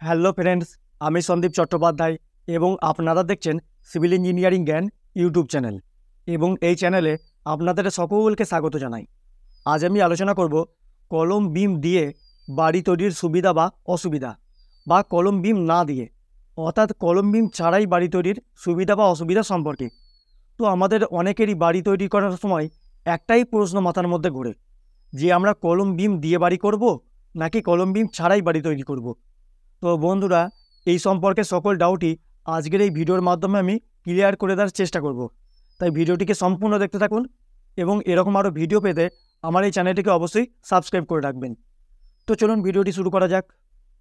Hello friends, আমি সন্দীপ চট্টোপাধ্যায় এবং আপনারা দেখছেন সিভিল ইঞ্জিনিয়ারিং জ্ঞান ইউটিউব চ্যানেল এবং এই চ্যানেলে আপনাদের সকলকে স্বাগত জানাই। আজ আমি আলোচনা করব কলম বিম দিয়ে বাড়ি তৈরির সুবিধা বা অসুবিধা, বা কলম বিম না দিয়ে অর্থাৎ কলম বিম ছাড়াই বাড়ি তৈরির সুবিধা বা অসুবিধা সম্পর্কে। তো আমাদের অনেকেরই বাড়ি তৈরি করার সময় একটাই প্রশ্ন মাথার মধ্যে ঘোরে যে আমরা কলম বিম দিয়ে বাড়ি করব নাকি কলম বিম ছাড়াই বাড়ি তৈরি করব। তো বন্ধুরা, এই সম্পর্কে সকল ডাউটই আজকের এই ভিডিওর মাধ্যমে আমি ক্লিয়ার করে দেওয়ার চেষ্টা করব। তাই ভিডিওটিকে সম্পূর্ণ দেখতে থাকুন এবং এরকম আরও ভিডিও পেতে আমার এই চ্যানেলটিকে অবশ্যই সাবস্ক্রাইব করে রাখবেন। তো চলুন ভিডিওটি শুরু করা যাক।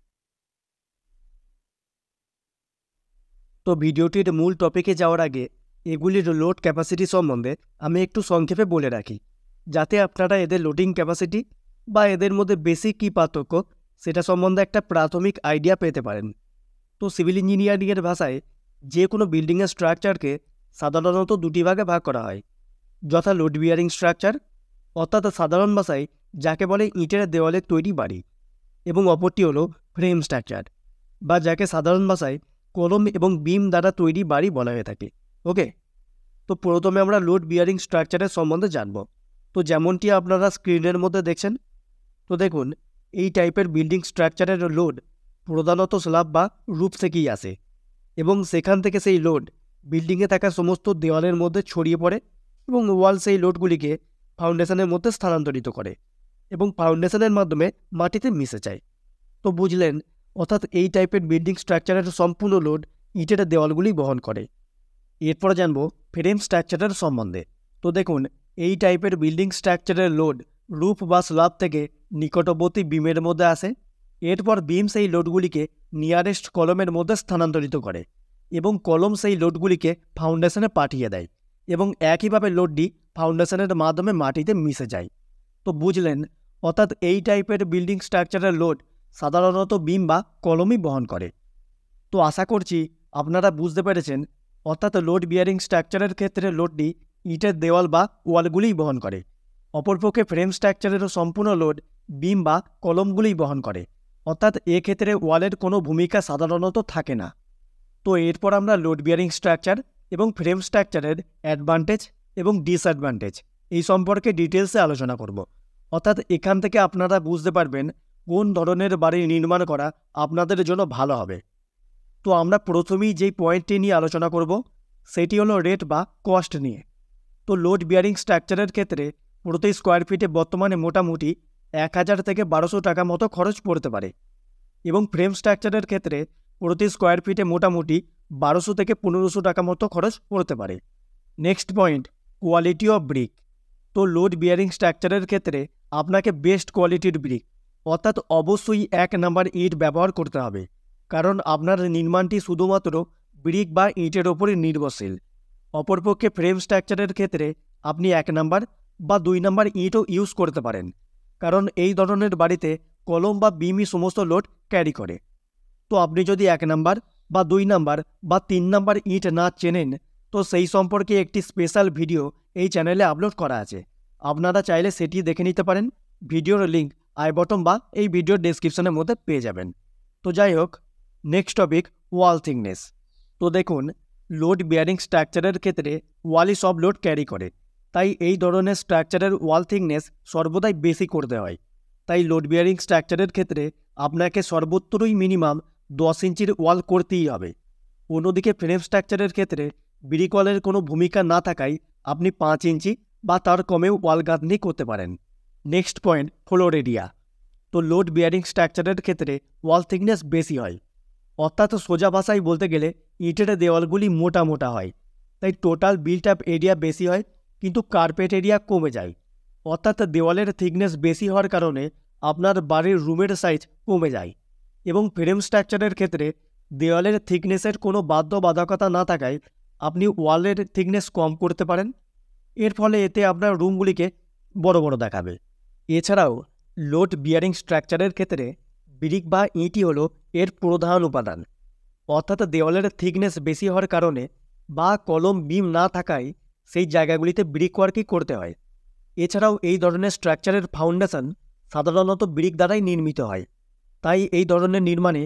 তো ভিডিওটির মূল টপিকে যাওয়ার আগে এগুলির লোড ক্যাপাসিটি সম্বন্ধে আমি একটু সংক্ষেপে বলে রাখি, যাতে আপনারা এদের লোডিং ক্যাপাসিটি বা এদের মধ্যে বেসিক কী পার্থক্য সেটা সম্বন্ধে একটা প্রাথমিক আইডিয়া পেতে পারেন। তো সিভিল ইঞ্জিনিয়ারিংয়ের ভাষায় যে কোনো বিল্ডিংয়ের স্ট্রাকচারকে সাধারণত দুটি ভাগে ভাগ করা হয়, যথা লোড বিয়ারিং স্ট্রাকচার অর্থাৎ সাধারণ ভাষায় যাকে বলে ইটের দেওয়ালে তৈরি বাড়ি, এবং অপরটি হলো ফ্রেম স্ট্রাকচার বা যাকে সাধারণ ভাষায় কলম এবং বিম দ্বারা তৈরি বাড়ি বলা হয়ে থাকে। ওকে, তো প্রথমে আমরা লোড বিয়ারিং স্ট্রাকচারের সম্বন্ধে জানব। তো যেমনটি আপনারা স্ক্রিনের মধ্যে দেখছেন, তো দেখুন এই টাইপের বিল্ডিং স্ট্রাকচারের লোড প্রধানত স্ল্যাব বা রুফ থেকেই আসে এবং সেখান থেকে সেই লোড বিল্ডিংয়ে থাকা সমস্ত দেওয়ালের মধ্যে ছড়িয়ে পড়ে এবং ওয়াল সেই লোডগুলিকে ফাউন্ডেশনের মধ্যে স্থানান্তরিত করে এবং ফাউন্ডেশনের মাধ্যমে মাটিতে মিশে যায়। তো বুঝলেন, অর্থাৎ এই টাইপের বিল্ডিং স্ট্রাকচারের সম্পূর্ণ লোড ইটের দেওয়ালগুলি বহন করে। এরপর জানব ফ্রেম স্ট্রাকচারের সম্বন্ধে। তো দেখুন এই টাইপের বিল্ডিং স্ট্রাকচারের লোড রুফ বা স্ল্যাব থেকে নিকটবর্তী বিমের মধ্যে আসে। এরপর বিম সেই লোডগুলিকে নিয়ারেস্ট কলমের মধ্যে স্থানান্তরিত করে এবং কলম সেই লোডগুলিকে ফাউন্ডেশনে পাঠিয়ে দেয় এবং একইভাবে লোডটি ফাউন্ডেশনের মাধ্যমে মাটিতে মিশে যায়। তো বুঝলেন, অর্থাৎ এই টাইপের বিল্ডিং স্ট্রাকচারের লোড সাধারণত বিম বা কলমই বহন করে। তো আশা করছি আপনারা বুঝতে পেরেছেন, অর্থাৎ লোড বিয়ারিং স্ট্রাকচারের ক্ষেত্রে লোডটি ইটের দেওয়াল বা ওয়ালগুলিই বহন করে, অপরপক্ষে ফ্রেম স্ট্রাকচারেরও সম্পূর্ণ লোড বিম বা কলমগুলিই বহন করে, অর্থাৎ এক্ষেত্রে ওয়ালের কোনো ভূমিকা সাধারণত থাকে না। তো এরপর আমরা লোড বিয়ারিং স্ট্রাকচার এবং ফ্রেম স্ট্রাকচারের অ্যাডভান্টেজ এবং ডিসঅ্যাডভান্টেজ এই সম্পর্কে ডিটেলসে আলোচনা করব। অর্থাৎ এখান থেকে আপনারা বুঝতে পারবেন কোন ধরনের বাড়ি নির্মাণ করা আপনাদের জন্য ভালো হবে। তো আমরা প্রথমেই যেই পয়েন্টটি নিয়ে আলোচনা করব সেটি হলো রেট বা কস্ট নিয়ে। তো লোড বিয়ারিং স্ট্রাকচারের ক্ষেত্রে প্রতি স্কোয়ার ফিটে বর্তমানে মোটামুটি 1000 থেকে 1200 টাকা মতো খরচ পড়তে পারে এবং ফ্রেম স্ট্রাকচারের ক্ষেত্রে প্রতি স্কোয়ার ফিটে মোটামুটি 1200 থেকে 1500 টাকা মতো খরচ পড়তে পারে। Next point, quality of brick. তো লোড বিয়ারিং স্ট্রাকচারের ক্ষেত্রে আপনাকে বেস্ট কোয়ালিটির ব্রিক অর্থাৎ অবশ্যই 1 নাম্বার ইট ব্যবহার করতে হবে, কারণ আপনার নির্মাণটি শুধুমাত্র ব্রিক বা ইটের ওপরই নির্ভরশীল। অপরপক্ষে ফ্রেম স্ট্রাকচারের ক্ষেত্রে আপনি 1 নাম্বার বা 2 নাম্বার ইটও ইউজ করতে পারেন, কারণ এই ধরনের বাড়িতে কলম বা বিমই সমস্ত লোড ক্যারি করে। তো আপনি যদি 1 নাম্বার বা 2 নাম্বার বা 3 নাম্বার ইট না চেনেন, তো সেই সম্পর্কে একটি স্পেশাল ভিডিও এই চ্যানেলে আপলোড করা আছে, আপনারা চাইলে সেটি দেখে নিতে পারেন। ভিডিওর লিঙ্ক আই বটম বা এই ভিডিওর ডেসক্রিপশনের মধ্যে পেয়ে যাবেন। তো যাই হোক, নেক্সট টপিক, ওয়াল থিকনেস। তো দেখুন লোড বিয়ারিং স্ট্রাকচারের ক্ষেত্রে ওয়ালই সব লোড ক্যারি করে, তাই এই ধরনের স্ট্রাকচারের ওয়াল থিকনেস সর্বদাই বেশি করতে হয়। তাই লোড বিয়ারিং স্ট্রাকচারের ক্ষেত্রে আপনাকে সর্বোত্তরই মিনিমাম 10 ইঞ্চির ওয়াল করতেই হবে। অন্যদিকে ফ্রেম স্ট্রাকচারের ক্ষেত্রে ব্রিক ওয়ালের কোনো ভূমিকা না থাকায় আপনি 5 ইঞ্চি বা তার কমেও ওয়াল গাঁথনি করতে পারেন। Next point, floor area. তো লোড বিয়ারিং স্ট্রাকচারের ক্ষেত্রে ওয়াল থিকনেস বেশি হয়, অর্থাৎ সোজা ভাষায় বলতে গেলে ইটের দেওয়ালগুলি মোটা মোটা হয়, তাই টোটাল বিল্ট আপ এরিয়া বেশি হয় কিন্তু কার্পেট এরিয়া কমে যায়। অর্থাৎ দেওয়ালের থিকনেস বেশি হওয়ার কারণে আপনার বাড়ির রুমের সাইজ কমে যায় এবং ফ্রেম স্ট্রাকচারের ক্ষেত্রে দেওয়ালের থিকনেসের কোনো বাধ্যবাধকতা না থাকায় আপনি ওয়ালের থিকনেস কম করতে পারেন। এর ফলে এতে আপনার রুমগুলিকে বড় বড় দেখাবে। এছাড়াও লোড বিয়ারিং স্ট্রাকচারের ক্ষেত্রে ব্রিক বা ইটই হলো এর প্রধান উপাদান, অর্থাৎ দেওয়ালের থিকনেস বেশি হওয়ার কারণে বা কলম বিম না থাকায় সেই জায়গাগুলিতে ব্রিক ওয়ার্কই করতে হয়। এছাড়াও এই ধরনের স্ট্রাকচারের ফাউন্ডেশন সাধারণত ব্রিক দ্বারাই নির্মিত হয়, তাই এই ধরনের নির্মাণে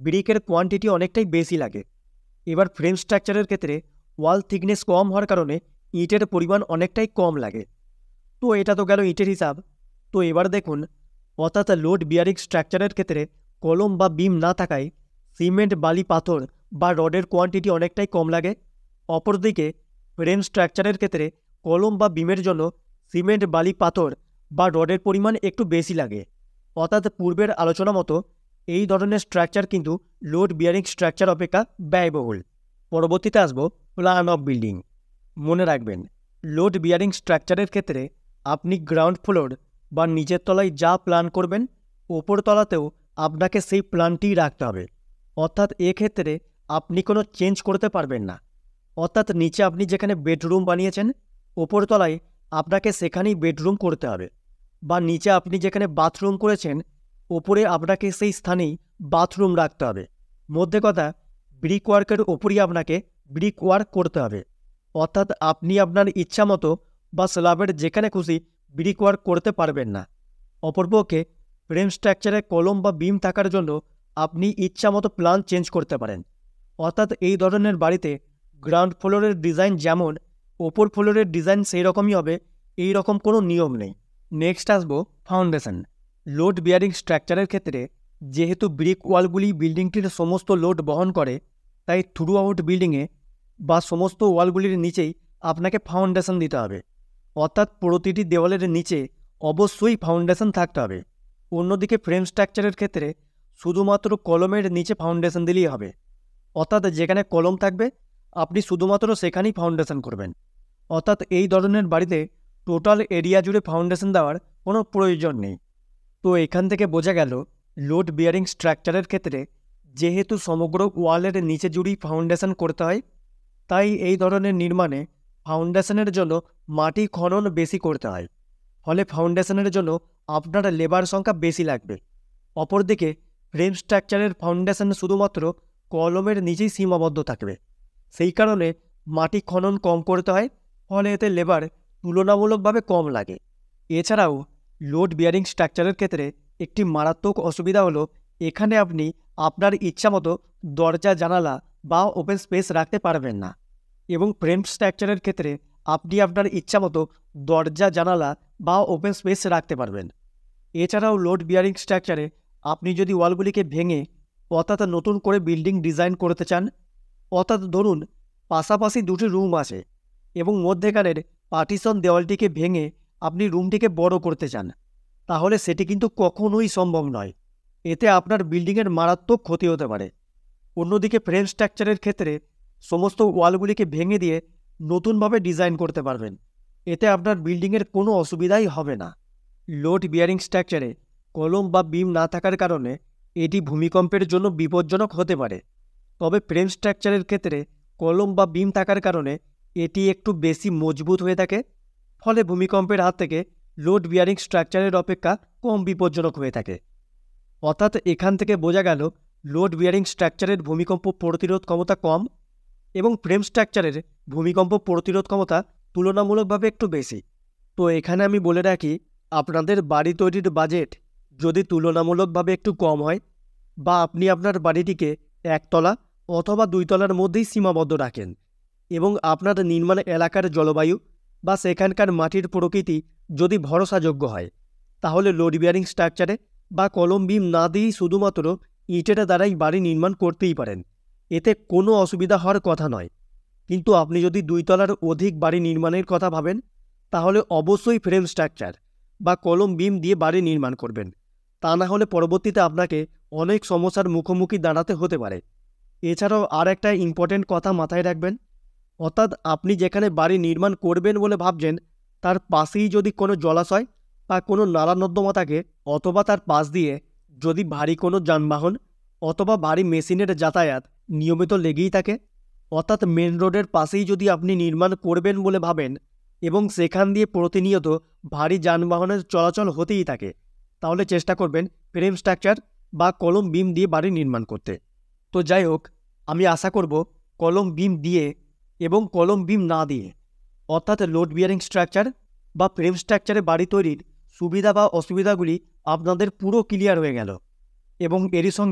ব্রিকের কোয়ান্টিটি অনেকটাই বেশি লাগে। এবার ফ্রেম স্ট্রাকচারের ক্ষেত্রে ওয়াল থিকনেস কম হওয়ার কারণে ইটের পরিমাণ অনেকটাই কম লাগে। তো এটা তো গেল ইটের হিসাব। তো এবার দেখুন, অর্থাৎ লোড বিয়ারিং স্ট্রাকচারের ক্ষেত্রে কলম বা বিম না থাকায় সিমেন্ট, বালি, পাথর বা রডের কোয়ান্টিটি অনেকটাই কম লাগে। অপরদিকে ফ্রেম স্ট্রাকচারের ক্ষেত্রে কলম বা বিমের জন্য সিমেন্ট, বালি, পাথর বা রডের পরিমাণ একটু বেশি লাগে। অর্থাৎ পূর্বের আলোচনা মতো এই ধরনের স্ট্রাকচার কিন্তু লোড বিয়ারিং স্ট্রাকচার অপেক্ষা ব্যয়বহুল। পরবর্তীতে আসবো প্ল্যান অফ বিল্ডিং। মনে রাখবেন, লোড বিয়ারিং স্ট্রাকচারের ক্ষেত্রে আপনি গ্রাউন্ড ফ্লোর বা নিচের তলায় যা প্ল্যান করবেন, ওপর তলাতেও আপনাকে সেই প্ল্যানটিই রাখতে হবে। অর্থাৎ এক্ষেত্রে আপনি কোনো চেঞ্জ করতে পারবেন না। অর্থাৎ নিচে আপনি যেখানে বেডরুম বানিয়েছেন, ওপর তলায় আপনাকে সেখানেই বেডরুম করতে হবে, বা নিচে আপনি যেখানে বাথরুম করেছেন, ওপরে আপনাকে সেই স্থানেই বাথরুম রাখতে হবে। মধ্যে কথা, ব্রিক ওয়ার্কের ওপরই আপনাকে ব্রিক ওয়ার্ক করতে হবে। অর্থাৎ আপনি আপনার ইচ্ছা মতো বা স্ল্যাবের যেখানে খুশি ব্রিক ওয়ার্ক করতে পারবেন না। অপরপক্ষে ফ্রেম স্ট্রাকচারে কলম বা বিম থাকার জন্য আপনি ইচ্ছা মতো প্ল্যান চেঞ্জ করতে পারেন। অর্থাৎ এই ধরনের বাড়িতে গ্রাউন্ড ফ্লোরের ডিজাইন যেমন, ওপর ফ্লোরের ডিজাইন সেই রকমই হবে, এই রকম কোনো নিয়ম নেই। নেক্সট আসবো ফাউন্ডেশন। লোড বিয়ারিং স্ট্রাকচারের ক্ষেত্রে যেহেতু ব্রিক ওয়ালগুলি বিল্ডিংটির সমস্ত লোড বহন করে, তাই থ্রু আউট বিল্ডিংয়ে বা সমস্ত ওয়ালগুলির নিচেই আপনাকে ফাউন্ডেশন দিতে হবে। অর্থাৎ প্রতিটি দেওয়ালের নিচে অবশ্যই ফাউন্ডেশন থাকতে হবে। অন্যদিকে ফ্রেম স্ট্রাকচারের ক্ষেত্রে শুধুমাত্র কলমের নিচে ফাউন্ডেশন দিলেই হবে। অর্থাৎ যেখানে কলম থাকবে আপনি শুধুমাত্র সেখানেই ফাউন্ডেশন করবেন। অর্থাৎ এই ধরনের বাড়িতে টোটাল এরিয়া জুড়ে ফাউন্ডেশন দেওয়ার কোনো প্রয়োজন নেই। তো এখান থেকে বোঝা গেল, লোড বিয়ারিং স্ট্রাকচারের ক্ষেত্রে যেহেতু সমগ্র ওয়ালের নিচে জুড়েই ফাউন্ডেশন করতে হয়, তাই এই ধরনের নির্মাণে ফাউন্ডেশনের জন্য মাটি খনন বেশি করতে হয়। ফলে ফাউন্ডেশনের জন্য আপনার লেবার সংখ্যা বেশি লাগবে। অপরদিকে ফ্রেম স্ট্রাকচারের ফাউন্ডেশন শুধুমাত্র কলমের নিচেই সীমাবদ্ধ থাকবে। সেই কারণে মাটি খনন কম করতে হয়, ফলে এতে লেবার তুলনামূলকভাবে কম লাগে। এছাড়াও লোড বিয়ারিং স্ট্রাকচারের ক্ষেত্রে একটি মারাত্মক অসুবিধা হলো, এখানে আপনি আপনার ইচ্ছামতো দরজা, জানালা বা ওপেন স্পেস রাখতে পারবেন না। এবং ফ্রেম স্ট্রাকচারের ক্ষেত্রে আপনি আপনার ইচ্ছামতো দরজা, জানালা বা ওপেন স্পেস রাখতে পারবেন। এছাড়াও লোড বিয়ারিং স্ট্রাকচারে আপনি যদি ওয়ালগুলিকে ভেঙে অর্থাৎ নতুন করে বিল্ডিং ডিজাইন করতে চান, অর্থাৎ ধরুন পাশাপাশি দুটি রুম আছে এবং মধ্যেখানের পার্টিশন দেওয়ালটিকে ভেঙে আপনি রুমটিকে বড় করতে চান, তাহলে সেটি কিন্তু কখনোই সম্ভব নয়। এতে আপনার বিল্ডিংয়ের মারাত্মক ক্ষতি হতে পারে। অন্যদিকে ফ্রেম স্ট্রাকচারের ক্ষেত্রে সমস্ত ওয়ালগুলিকে ভেঙে দিয়ে নতুনভাবে ডিজাইন করতে পারবেন। এতে আপনার বিল্ডিংয়ের কোনো অসুবিধাই হবে না। লোড বিয়ারিং স্ট্রাকচারে কলম বা বিম না থাকার কারণে এটি ভূমিকম্পের জন্য বিপজ্জনক হতে পারে। তবে ফ্রেম স্ট্রাকচারের ক্ষেত্রে কলম বা বিম থাকার কারণে এটি একটু বেশি মজবুত হয়ে থাকে, ফলে ভূমিকম্পের হাত থেকে লোড বিয়ারিং স্ট্রাকচারের অপেক্ষা কম বিপজ্জনক হয়ে থাকে। অর্থাৎ এখান থেকে বোঝা গেল, লোড বিয়ারিং স্ট্রাকচারের ভূমিকম্প প্রতিরোধ ক্ষমতা কম এবং ফ্রেম স্ট্রাকচারের ভূমিকম্প প্রতিরোধ ক্ষমতা তুলনামূলকভাবে একটু বেশি। তো এখানে আমি বলে রাখি, আপনাদের বাড়ি তৈরির বাজেট যদি তুলনামূলকভাবে একটু কম হয়, বা আপনি আপনার বাড়িটিকে একতলা অথবা দুই তলার মধ্যেই সীমাবদ্ধ রাখেন এবং আপনার নির্মাণ এলাকার জলবায়ু বা সেখানকার মাটির প্রকৃতি যদি ভরসাযোগ্য হয়, তাহলে লোড বিয়ারিং স্ট্রাকচারে বা কলম বিম না দিয়েই শুধুমাত্র ইটের দ্বারাই বাড়ি নির্মাণ করতেই পারেন। এতে কোনো অসুবিধা হওয়ার কথা নয়। কিন্তু আপনি যদি দুই তলার অধিক বাড়ি নির্মাণের কথা ভাবেন, তাহলে অবশ্যই ফ্রেম স্ট্রাকচার বা কলম বিম দিয়ে বাড়ি নির্মাণ করবেন। তা না হলে পরবর্তীতে আপনাকে অনেক সমস্যার মুখোমুখি দাঁড়াতে হতে পারে। এছাড়াও আর একটা ইম্পর্টেন্ট কথা মাথায় রাখবেন, অর্থাৎ আপনি যেখানে বাড়ি নির্মাণ করবেন বলে ভাবছেন, তার পাশেই যদি কোনো জলাশয় বা কোনো নালা নর্দমা থাকে, অথবা তার পাশ দিয়ে যদি ভারী কোনো যানবাহন অথবা ভারী মেশিনের যাতায়াত নিয়মিত লেগেই থাকে, অর্থাৎ মেন রোডের পাশেই যদি আপনি নির্মাণ করবেন বলে ভাবেন এবং সেখান দিয়ে প্রতিনিয়ত ভারী যানবাহনের চলাচল হতেই থাকে, তাহলে চেষ্টা করবেন ফ্রেম স্ট্রাকচার বা কলম বিম দিয়ে বাড়ি নির্মাণ করতে। তো যাই হোক, আমি আশা করব কলম বিম দিয়ে এবং কলম বিম না দিয়ে, অর্থাৎ লোড বিয়ারিং স্ট্রাকচার বা ফ্রেম স্ট্রাকচারে বাড়ি তৈরির সুবিধা বা অসুবিধাগুলি আপনাদের পুরো ক্লিয়ার হয়ে গেল। এবং এরই সঙ্গে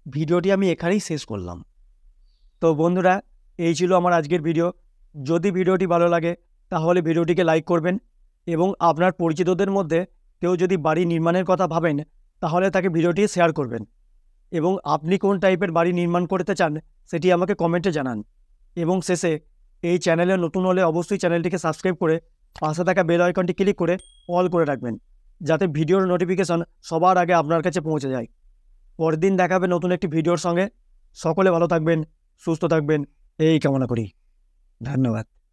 ভিডিওটি আমি এখানেই শেষ করলাম। তো বন্ধুরা, এই ছিল আমার আজকের ভিডিও। যদি ভিডিওটি ভালো লাগে তাহলে ভিডিওটিকে লাইক করবেন এবং আপনার পরিচিতদের মধ্যে কেউ যদি বাড়ি নির্মাণের কথা ভাবেন তাহলে তাকে ভিডিওটি শেয়ার করবেন এবং আপনি কোন টাইপের বাড়ি নির্মাণ করতে চান সেটি আমাকে কমেন্টে জানান। এবং শেষে এই চ্যানেলে নতুন হলে অবশ্যই চ্যানেলটিকে সাবস্ক্রাইব করে পাশে থাকা বেল আইকনটি ক্লিক করে অল করে রাখবেন, যাতে ভিডিওর নোটিফিকেশন সবার আগে আপনার কাছে পৌঁছে যায়। পরের দিন দেখাবে নতুন একটি ভিডিওর সঙ্গে। সকলে ভালো থাকবেন, সুস্থ থাকবেন, এই কামনা করি। ধন্যবাদ।